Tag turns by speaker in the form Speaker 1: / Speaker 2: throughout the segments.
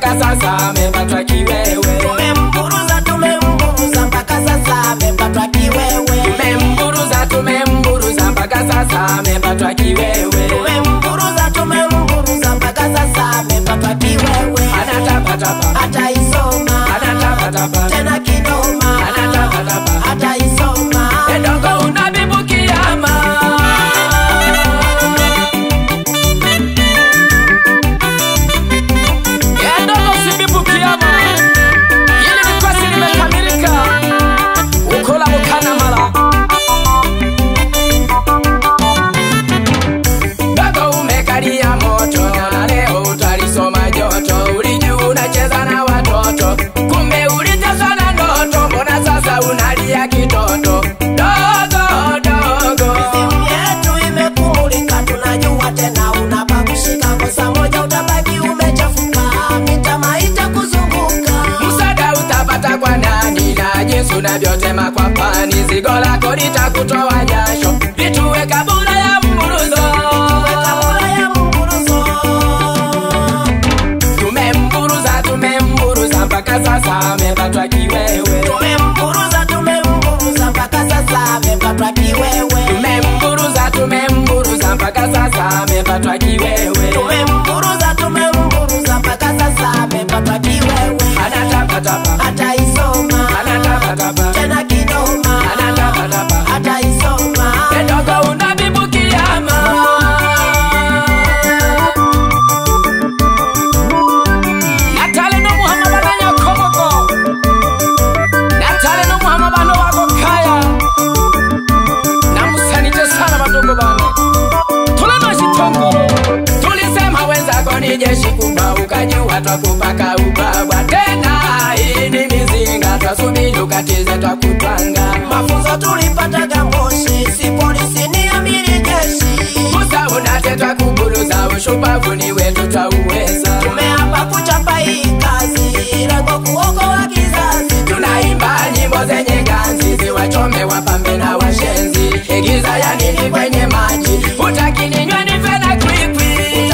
Speaker 1: mpaka sasa amepatwa kiwewe.
Speaker 2: Tumemburuza mpaka sasa amepatwa kiwewe.
Speaker 1: Tumemburuza mpaka sasa amepatwa kiwewe.
Speaker 2: Tumemburuza mpaka sasa amepatwa kiwewe.
Speaker 1: Anatapatapa
Speaker 2: hataisoma,
Speaker 1: anatapatapa
Speaker 2: tena kidoma,
Speaker 1: anatapatapa
Speaker 2: hataisoma.
Speaker 1: Edogo unabibu kiyama. Edogo usibibu kiyama. Yili mikwasi limekamilika. Ukola mukana mala. Dogo umekalia moto, na leo utalisoma joto. Ulijua unacheza na watoto, kumbe ulijazwa na ndoto. Mbona sasa unalia kitoto? Dogo, dogo.
Speaker 2: Mizimu yetu imekumulika, tunajua tena unapakushika. Kosa moja utabaki umechafuka, mitama itakuzunguka.
Speaker 1: Msaada utapata kwa nani? Na jinsi unavyotema kwa pani, zigo lako litakutoa jasho, litue kabula ya mburuzo. Tumemburuza mpaka sasa amepatwa kiwewe.
Speaker 2: Tumemburuza mpaka sasa amepatwa kiwewe.
Speaker 1: Tumemburuza mpaka sasa amepatwa kiwewe.
Speaker 2: Tumemburuza mpaka sasa amepatwa kiwewe.
Speaker 1: Anatapatapa
Speaker 2: hataisoma,
Speaker 1: anatapatapa
Speaker 2: tena kidoma,
Speaker 1: anatapatapa
Speaker 2: hataisoma.
Speaker 1: Edogo unabibu kiyama. Natale no muhamabana nyakomoko, natale no muhamabano wako kaya. Namusanije sana badogo bane, tulema shitongo. Tulisema wenzako ni jeshi kubwa, ukajua twakupaka ubabwa. Tena hii ni mizinga, twasubiri ukatize twakutwanga.
Speaker 2: Mafunzo tulipata Moshi, si polisi ni amiri jeshi.
Speaker 1: Musa unatetwa kuburuza, ushupavu ni wetu twauweza.
Speaker 2: Tumeapa kuchapa hii kazi, lengo kuokoa kizazi.
Speaker 1: Tunaimba nyimbo zenye ganzi, ziwachome wapambe na washenzi. Igiza ya nini kwenye maji, utakininywa nife na kwikwi.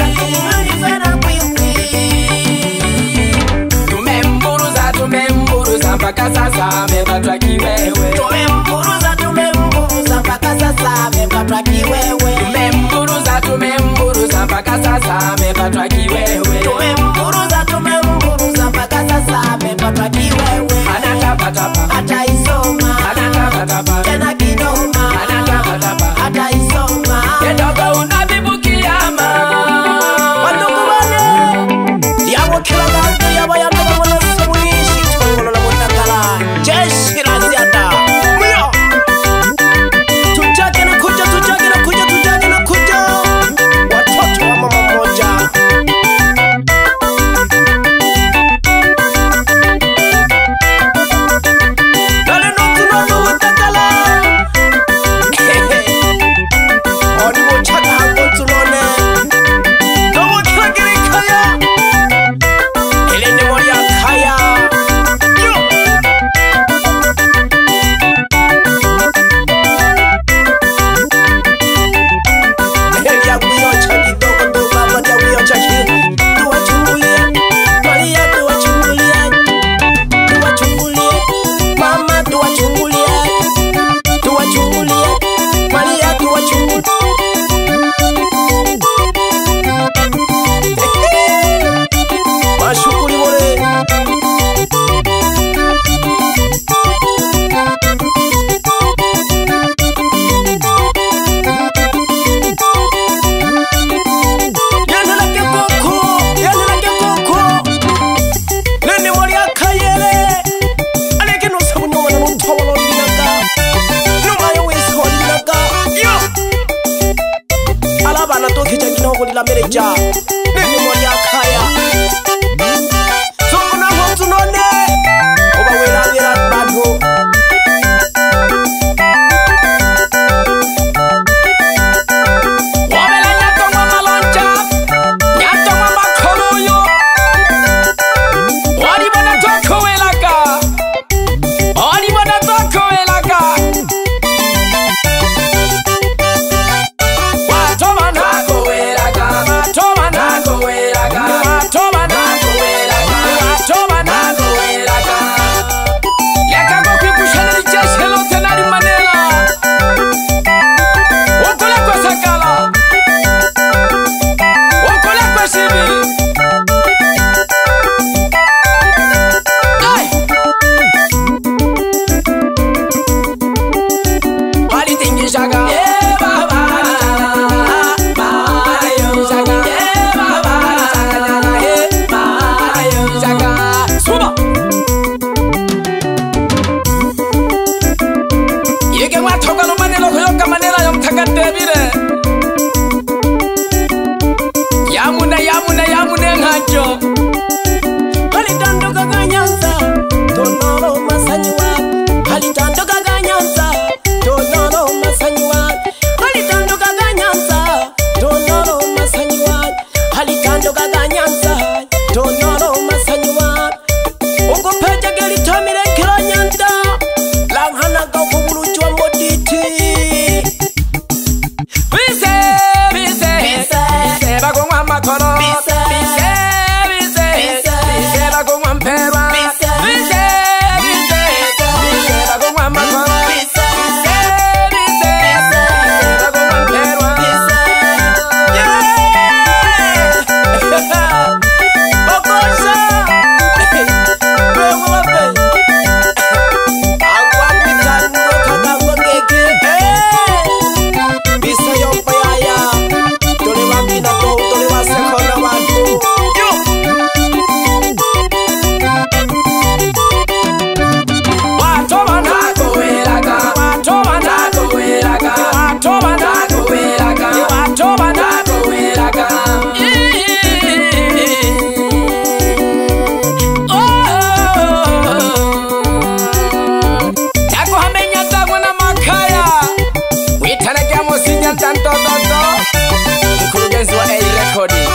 Speaker 1: Tumemburuza mpaka sasa amepatwa kiwewe.
Speaker 2: Tumemburuza mpaka sasa amepatwa kiwewe.
Speaker 1: Tumemburuza mpaka sasa amepatwa kiwewe.
Speaker 2: Tumemburuza mpaka sasa amepatwa kiwewe.
Speaker 1: Anatapatapa
Speaker 2: hataisoma,
Speaker 1: anatapatapa
Speaker 2: tena kidoma,
Speaker 1: anatapatapa
Speaker 2: hataisoma.
Speaker 1: Edogo unabibu kiyama.
Speaker 2: Wandugu bane, yabo kila bantu yabo yandugu mwana sumunishi tongolo na mundakala. Jeshi la ziada Mio tujage na kuja, tujage na kuja, tujage na kuja. Watoto wa mama moja. Dale no tunono mundakala. Oni mochaka hango tunone. Domo kila giri kaya. Eleni moria kaya. Yo. Elia kuyocha kidogo ndo mama dia kuyocha ki. Tuwachungulie. Maria tuwachungulie. Tuwachungulie. Mama tuwachungulie. Tuwachungulie. Maria tuwachungulie. Mashukuri bore. Yanela ke koko. Nene mori akayele. Aleke no sabuno wana no tawalo linaka. No mayo weso linaka. Yo. Alabana to kicha kinogo la mereja. Nene mori akaya. Sokuna hotu none. Oba wera bado.
Speaker 1: Wabela nyato wa maloncha, nyato wa makoloyo. Wali bana toko elaka, wali bana toko elaka. Watoma nako elaka, watoma Tanekea Mosinya Tantototo, mkurugenzi wa A Record.